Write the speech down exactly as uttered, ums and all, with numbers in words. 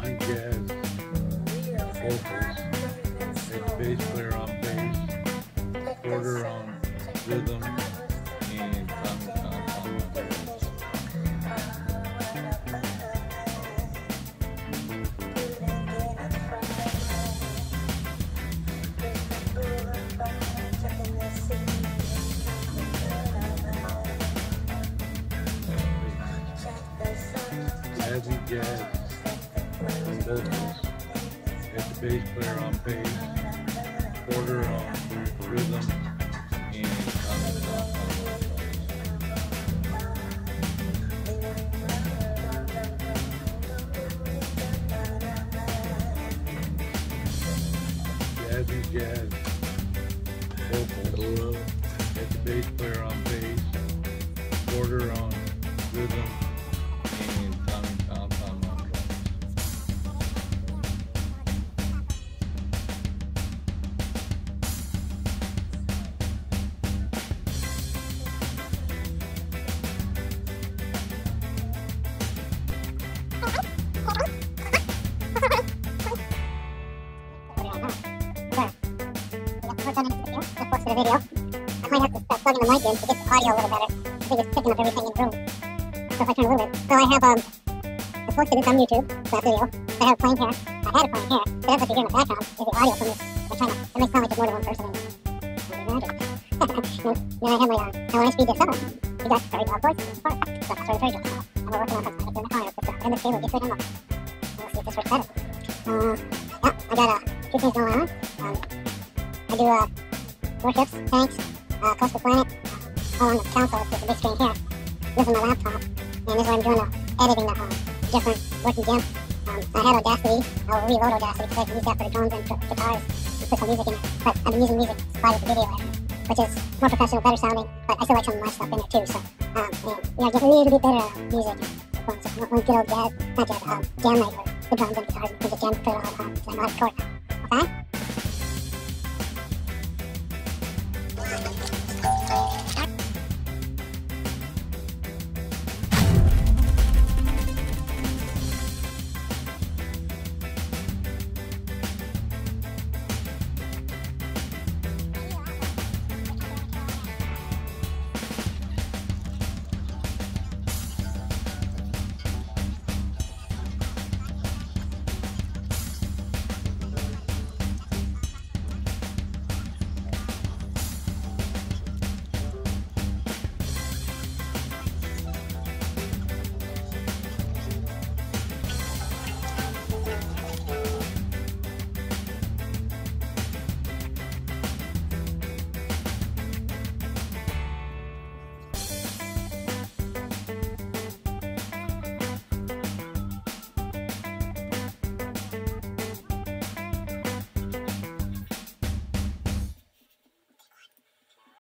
nine jazz vocals, a bass player on bass, quarter on rhythm, and Tommy Tom on drums. Jazzy jazz on vocals, it's a bass player on bass, quarter on rhythm, and Tommy Tom on drums. Jazzy jazz vocals, it's a bass player on bass, quarter on rhythm, and Tommy Tom Tom on drums. The video. I might have to start plugging the mic in to get the audio a little better. I think it's picking up everything in the room. So if I turn a little bit. So I have, um, I posted this on YouTube, that video. I have plain hair. I had a plain hair. So that's what you hear in the background is the audio from this. I'm trying to, it may sound like there's more than one person in there. Then I have my, uh, now when I speed this up, you got Prairie Dog voice in the part. So that's where the Prairie Dog comes out. And we're working on something in the car with this, uh, and this cable gets rid of them. We'll see if this works better. Uh, yeah, I got, uh, two things going on. Um, I do, uh, warships, tanks, uh, coastal planet, uh, all on the console with the big screen here. This is my laptop, and this is where I'm doing the editing the uh, different working gems. Um, I had Audacity, I'll reload Audacity because I can use that for the drums and guitars and put some music in it. But I've been using music supplied with the video editor, which is more professional, better sounding, but I still like some of my stuff in there too. So, um, and we are getting a little bit better uh, music. So, one good old jazz, not jazz, um, jam night where the drums and guitars and just jam, put it all on, so I know how to record now.